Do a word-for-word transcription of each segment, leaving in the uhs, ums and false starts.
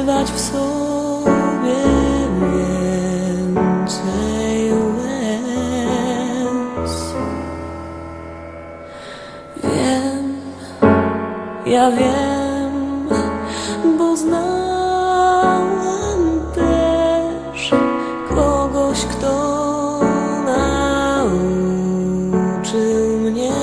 ukrywać w sobie więcej łez. Wiem, ja wiem, bo znałam też kogoś, kto nauczył mnie,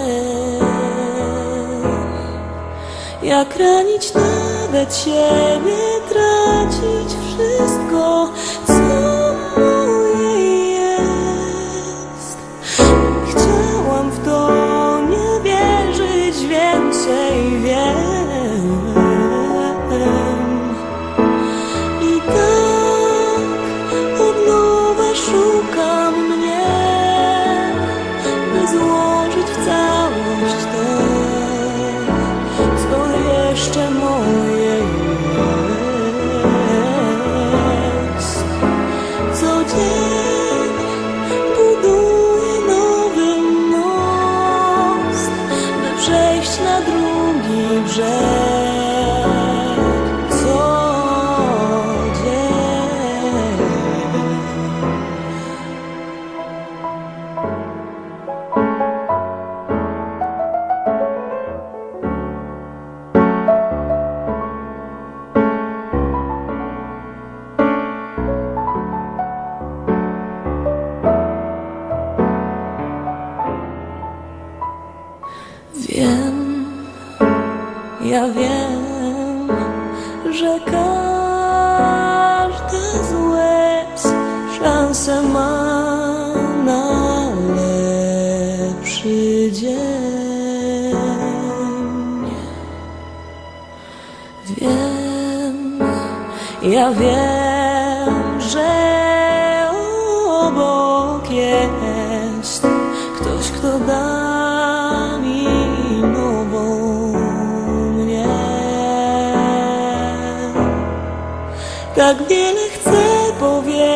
jak ranić nawet siebie, tracić wszystko, co moje jest. Chciałam w to nie wierzyć, więcej wiem. I tak od nowa szukam mnie, by złożyć w całość to, co jeszcze moje jest. Co dzień buduję nowy most, by przejść na drugi brzeg. Co dzień. Wiem, ja wiem, że każde z łez szansę ma na lepszy dzień. Wiem, ja wiem, że obok jest ktoś, kto da tak wiele chcę powiedzieć.